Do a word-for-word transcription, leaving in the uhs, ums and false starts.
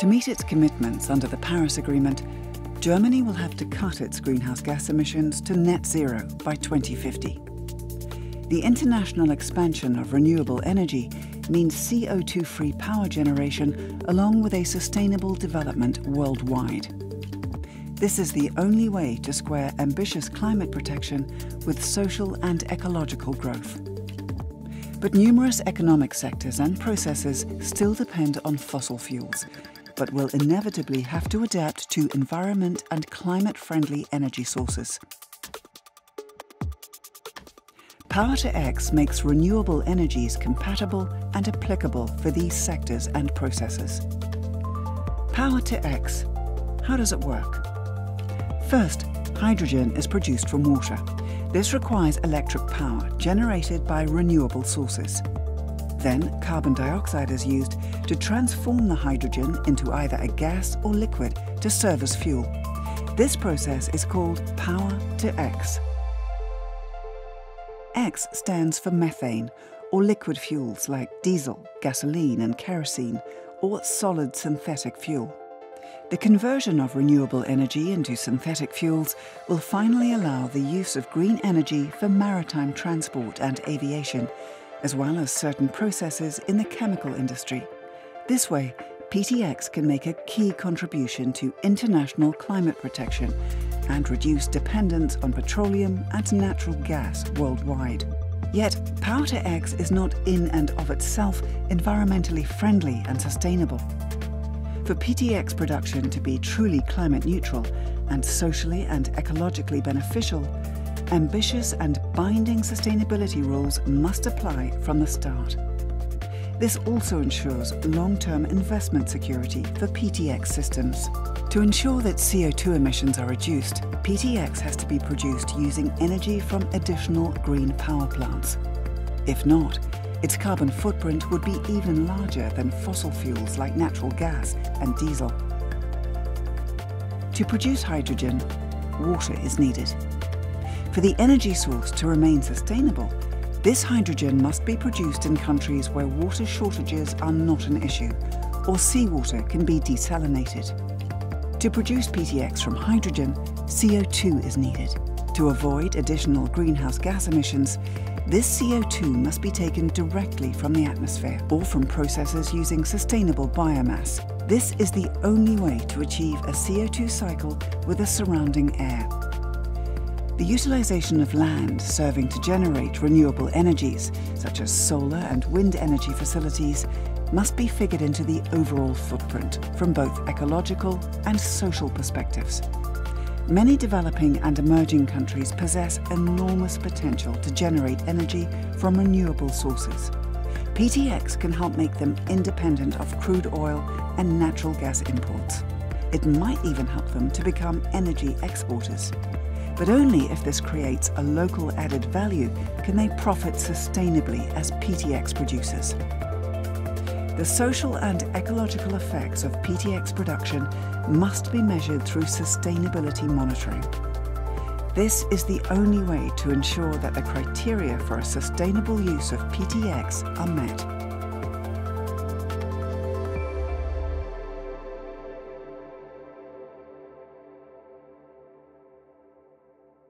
To meet its commitments under the Paris Agreement, Germany will have to cut its greenhouse gas emissions to net zero by twenty fifty. The international expansion of renewable energy means C O two free power generation along with a sustainable development worldwide. This is the only way to square ambitious climate protection with social and ecological growth. But numerous economic sectors and processes still depend on fossil fuels, but will inevitably have to adapt to environment and climate-friendly energy sources. Power to X makes renewable energies compatible and applicable for these sectors and processes. Power to X. How does it work? First, hydrogen is produced from water. This requires electric power generated by renewable sources. Then, carbon dioxide is used to transform the hydrogen into either a gas or liquid to serve as fuel. This process is called Power to X. X stands for methane, or liquid fuels like diesel, gasoline and kerosene, or solid synthetic fuel. The conversion of renewable energy into synthetic fuels will finally allow the use of green energy for maritime transport and aviation, as well as certain processes in the chemical industry. This way, P T X can make a key contribution to international climate protection and reduce dependence on petroleum and natural gas worldwide. Yet, Power to X is not in and of itself environmentally friendly and sustainable. For P T X production to be truly climate neutral and socially and ecologically beneficial, ambitious and binding sustainability rules must apply from the start. This also ensures long-term investment security for P T X systems. To ensure that C O two emissions are reduced, P T X has to be produced using energy from additional green power plants. If not, its carbon footprint would be even larger than fossil fuels like natural gas and diesel. To produce hydrogen, water is needed. For the energy source to remain sustainable, this hydrogen must be produced in countries where water shortages are not an issue, or seawater can be desalinated. To produce P T X from hydrogen, C O two is needed. To avoid additional greenhouse gas emissions, this C O two must be taken directly from the atmosphere or from processes using sustainable biomass. This is the only way to achieve a C O two cycle with the surrounding air. The utilization of land serving to generate renewable energies, such as solar and wind energy facilities, must be figured into the overall footprint from both ecological and social perspectives. Many developing and emerging countries possess enormous potential to generate energy from renewable sources. P T X can help make them independent of crude oil and natural gas imports. It might even help them to become energy exporters. But only if this creates a local added value can they profit sustainably as P T X producers. The social and ecological effects of P T X production must be measured through sustainability monitoring. This is the only way to ensure that the criteria for a sustainable use of P T X are met.